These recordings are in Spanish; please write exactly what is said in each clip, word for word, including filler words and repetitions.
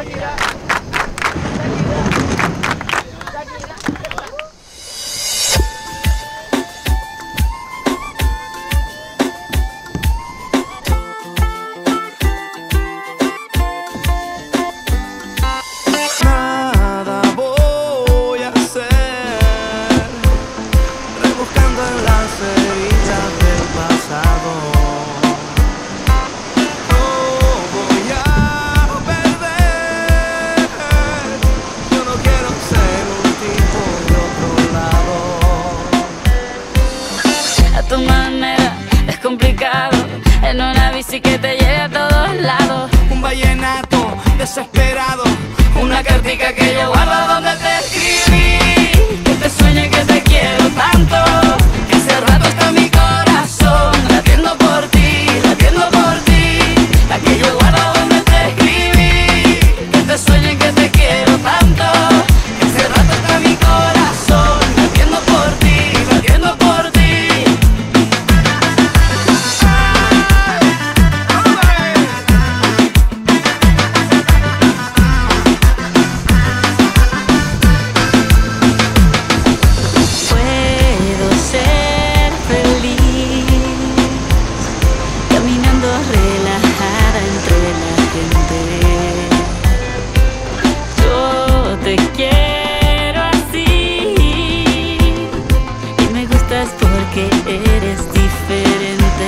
Shakira. Nada voy a hacer, rebuscando en las heridas del pasado. No voy a perder, yo no quiero ser un tipo de otro lado. A tu manera es complicado, en una bici que te lleve a todos lados. Un vallenato desesperado, una cartica que yo guardo donde te escribí. Que te sueño y que te quiero tanto, Que hace rato está mi corazón latiendo por ti, latiendo por ti. la que yo guardo donde te escribí. Que te sueño y que te quiero tanto, Que hace rato está mi corazón latiendo por ti, latiendo por ti. Puedo ser feliz caminando relajada entre la gente. Yo te quiero así y me gustas porque eres diferente.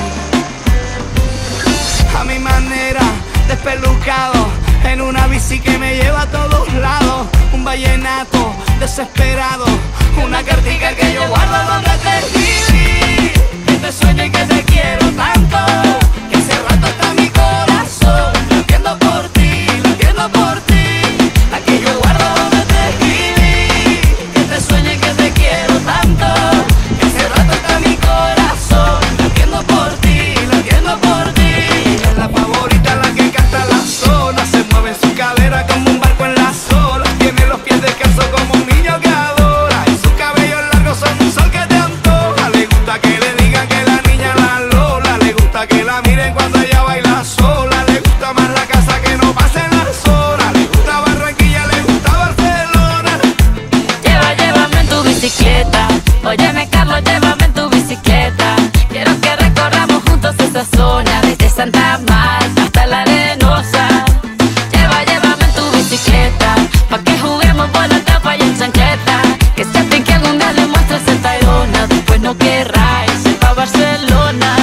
A mi manera, despelucado, en una bici que me lleva a todos lados. Un vallenato desesperado, una cartica que yo guardo donde te escribí. Que te sueño y que te quiero tanto, Que hace rato está mi corazón latiendo por ti, latiendo por ti. la que yo guardo donde te escribí. Que te sueño y que te quiero tanto, Que hace rato está mi corazón latiendo por ti, latiendo por ti. Ella es la favorita, la que canta la zona. Se mueve en su cadera como un barco en las olas. Tiene los pies descalzos como un niño que adora. Y sus cabellos largos son un sol que te antoja. Le gusta que le digan que la niña la Lola. Le gusta que la miren cuando ella baila sola. Le gusta más la casa que no pasen las horas. Le gusta Barranquilla, le gusta Barcelona. Lleva, llévame en tu bicicleta. Óyeme, Carlos, llévame en tu bicicleta. Quiero que recorramos juntos esa zona, desde Santa Marta hasta la Arenosa. Lleva, llévame en tu bicicleta, pa' que juguemos bola, tapa y en chancleta. Que se fin que algún día le muestres el Tayrona, después no querrá irse pa' Barcelona.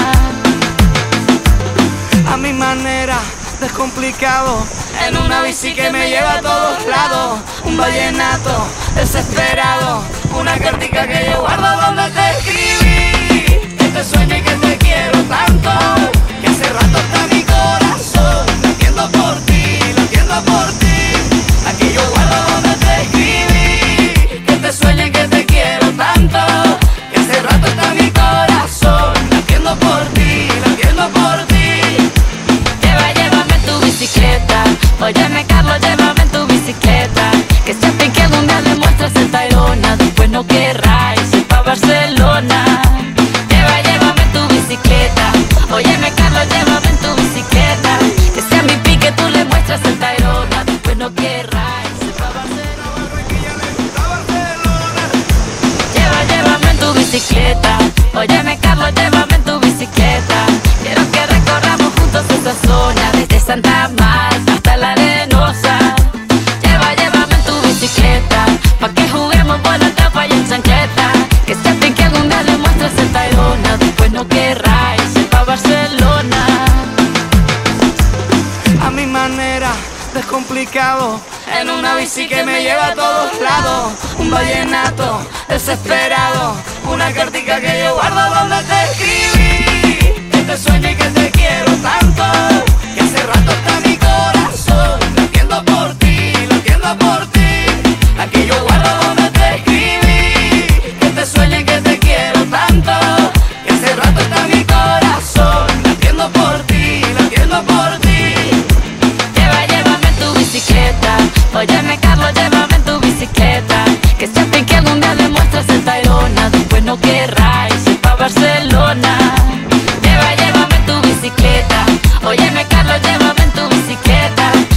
A mi manera, descomplicado, en una bici que me lleva a todos lados. Un vallenato desesperado, una cartica que yo guardo donde te escribí. Que te sueño y que te quiero tanto, que hace rato está mi corazón latiendo por ti, latiendo por ti, la que yo guardo donde te escribí. Que te sueño y que te quiero tanto, Que hace rato está mi corazón latiendo por ti, latiendo por ti. Lleva, llévame en tu bicicleta. Óyeme, Carlos, llévame en tu bicicleta. Que se fin que algún día le muestres el Tayrona, después no querrá irse pa' Barcelona. Lleva, llévame en tu bicicleta. Óyeme, Carlos, llévame en tu bicicleta. Que sea mi pique, tú le muestras el Tayrona, después no querrá irse pa' Barcelona. Lleva, llévame en tu bicicleta. Óyeme, Carlos, llévame en tu bicicleta. Quiero que recorramos juntos esa zona, desde Santa Marta hasta la Arenosa. Lleva, llévame en tu bicicleta, pa' que juguemos bola, tapa y en chancleta. Que se fin que algún día le muestres el Tayrona, después no querrá irse pa' Barcelona. A mi manera, descomplicado, en una bici que me lleva a todos lados. Un vallenato desesperado, una cartica que yo guardo donde te escribí. Que te sueño y que te quiero tanto, que hace rato está mi corazón latiendo por ti, latiendo por ti, la que yo guardo donde te escribí. Que te sueño y que te quiero tanto, Que hace rato está mi corazón latiendo por ti, latiendo por ti. Lleva, llévame en tu bicicleta. Óyeme, Carlos, llévame en tu bicicleta. Que se fin que algún día le muestres el Tayrona, después no querrá irse pa' Barcelona. Lleva, llévame en tu bicicleta. Óyeme, Carlos, llévame en tu bicicleta.